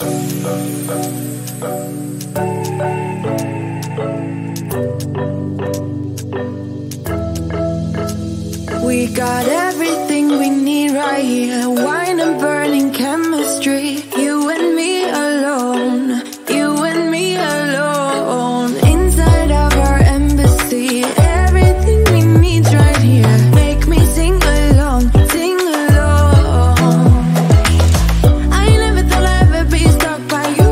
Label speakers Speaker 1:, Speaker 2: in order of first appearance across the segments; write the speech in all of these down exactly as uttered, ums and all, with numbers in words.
Speaker 1: We got everything we need right here. Wine and burning chemistry. You and me alone. You and me alone. Inside of our embassy. Everything we need right here. Make me sing along, sing along. I never thought I'd ever be stuck by you.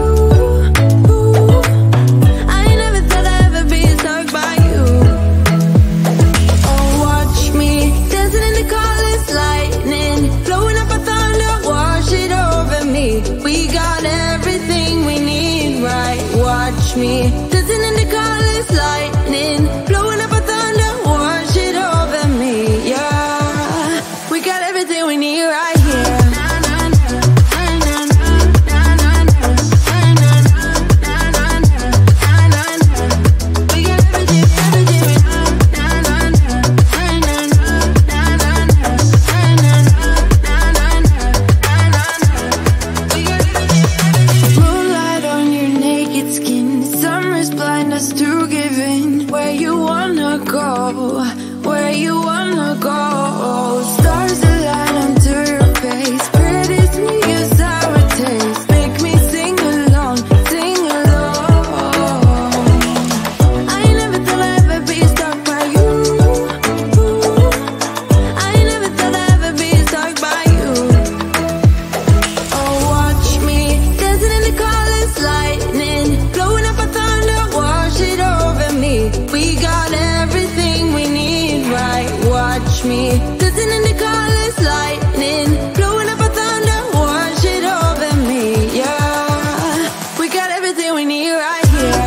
Speaker 1: I never thought I'd ever be stuck by you. Oh, watch me dancing in the colors, lightning blowing up a thunder, wash it over me. We got everything we need, right? Watch me dancing in the colors, lightning blowing up a thunder, wash it over me. Yeah, we got everything we need right here. Moonlight on your naked skin, summer's blind us to giving. Where you wanna go, where you wanna go. Stars align onto your face, pretty sweet your sour taste. Make me sing along, sing along. I never thought I'd ever be stuck by you. I never thought I'd ever be stuck by you. Oh, watch me dancing in the colors, lightning blowing up a thunder, wash it over me. We got everything we need, right? Watch me dancing in the colors, lightning blowing up a thunder, wash it over me. Yeah, we got everything we need right here.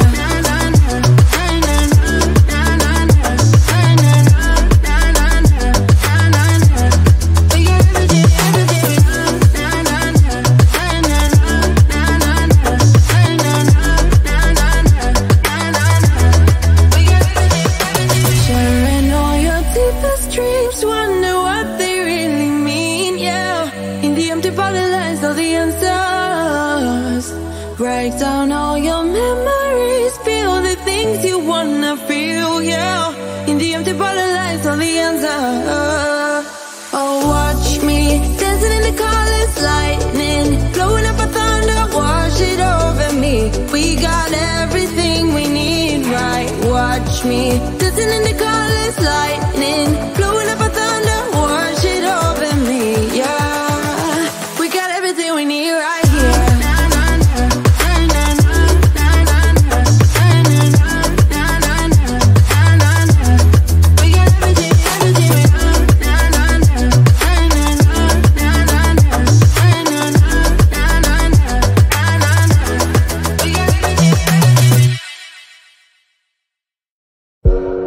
Speaker 1: Sharing all your deepest dreams, wonder what they really mean, yeah. In the empty bottle lies all the answers. Write down all your memories, feel the things you wanna feel, yeah. In the empty bottle lies all the answers. Oh, watch me dancing in the colors, lightning blowing up a thunder, wash it over me. We got everything we need, right? Watch me dancing in the colors, lightning blowing up a thunder, wash it over me. Yeah, we got everything we need right here. We got everything, everything we We got everything, everything.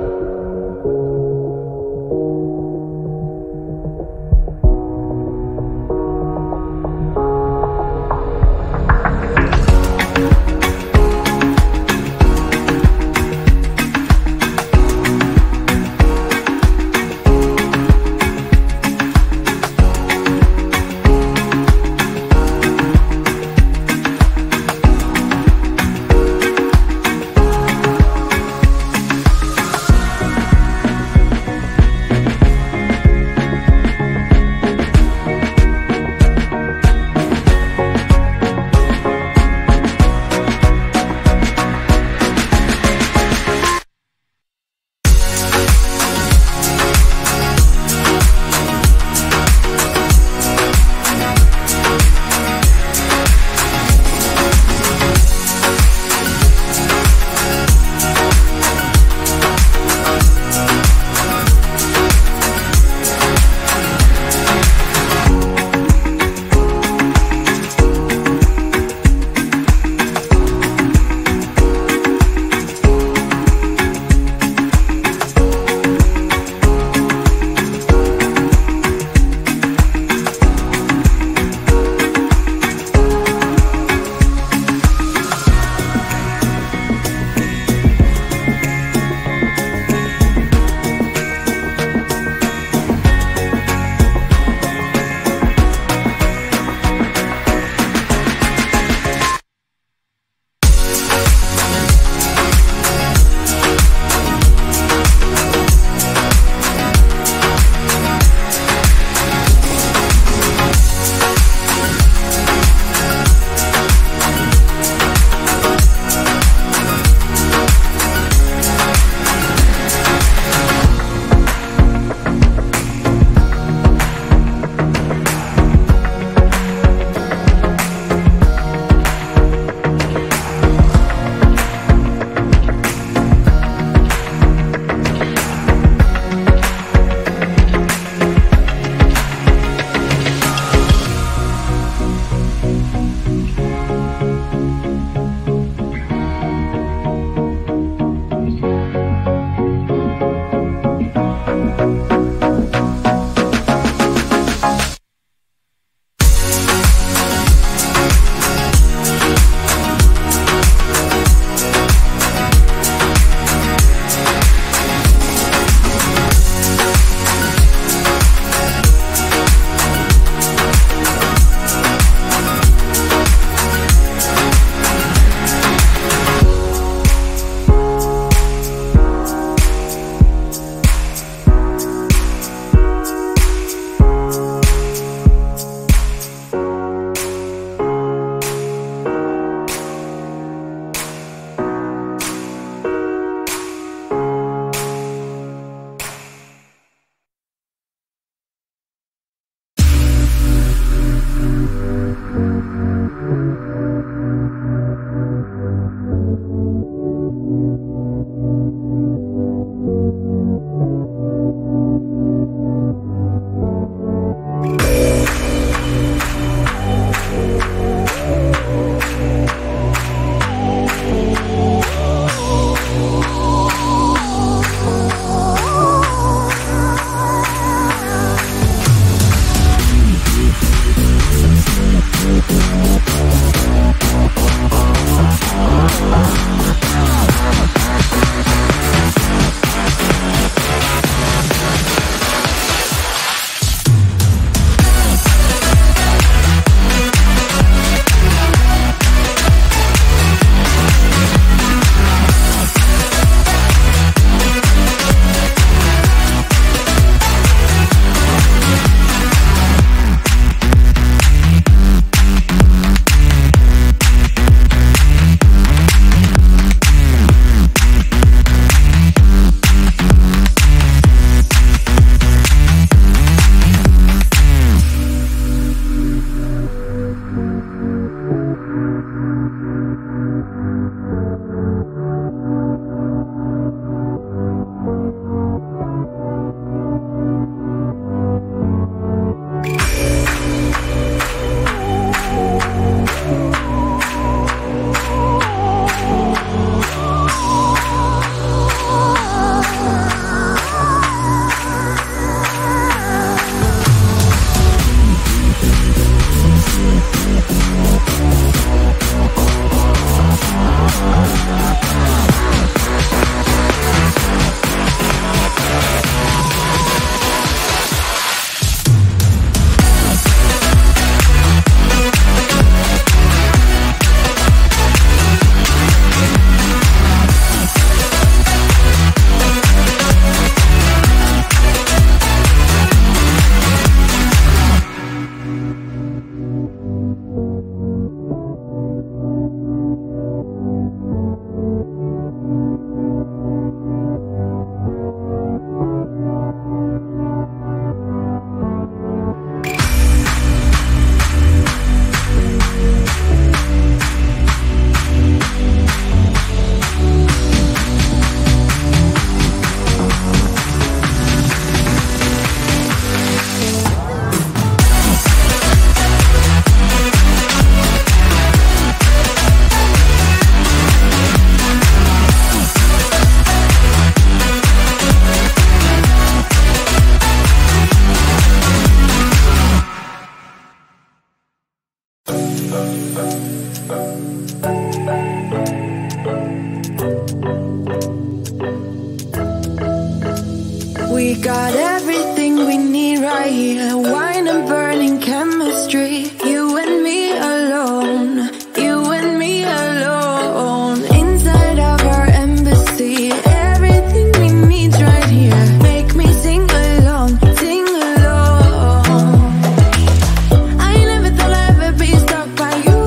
Speaker 1: We got everything we need right here. Wine and burning chemistry. You and me alone. You and me alone. Inside of our embassy. Everything we need's right here. Make me sing along, sing along. I never thought I'd ever be stuck by you.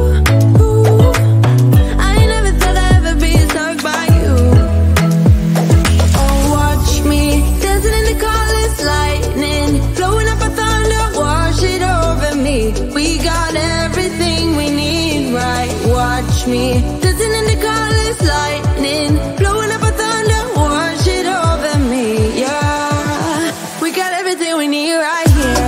Speaker 1: I never thought I'd ever be stuck by you. Oh, watch me dancing in the colors, lightning, blowing up a thunder, wash it over me. We got everything we need, right? Watch me dancing in the colors, lightning, blowing up a thunder, wash it over me. Yeah, we got everything we need right here.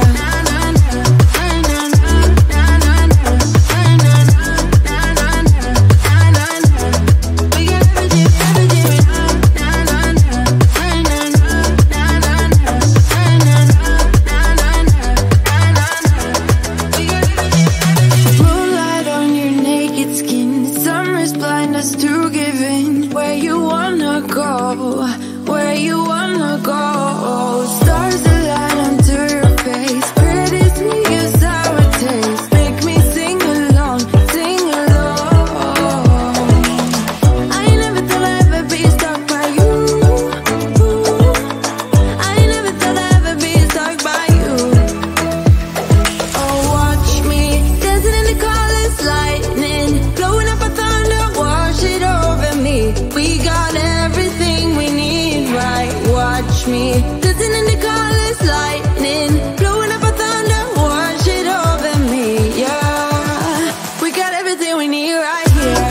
Speaker 1: Moonlight on your naked skin, summer's blind us to giving. Where you wanna go, where you wanna go. Stars align onto your face, pretty sweet your sour taste. Make me sing along, sing along. I never thought I'd ever be stuck by you. I never thought I'd ever be stuck by you. Oh, watch me dancing in the colors, lightning, blowing up a thunder, wash it over me. We got everything we need, right? Watch me dancing in the colors, lightning, blowing up a thunder, wash it over me. Yeah, we got everything we need right here.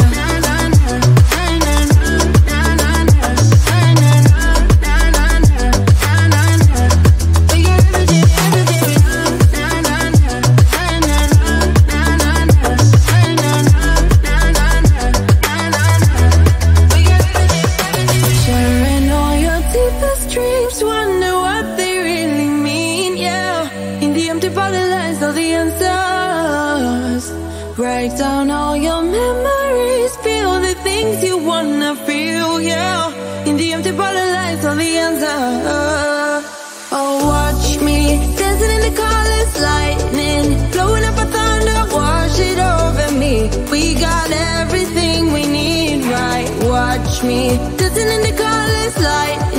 Speaker 1: Sharing all your deepest dreams, wonder what they really mean, yeah. In the empty bottle lies all the answers. Write down all your memories, feel the things you wanna feel, yeah. In the empty bottle lies all the answers. Oh, watch me dancing in the colors, lightning, blowing up a thunder, wash it over me. We got everything we need, right? Watch me dancing in the colors, lightning.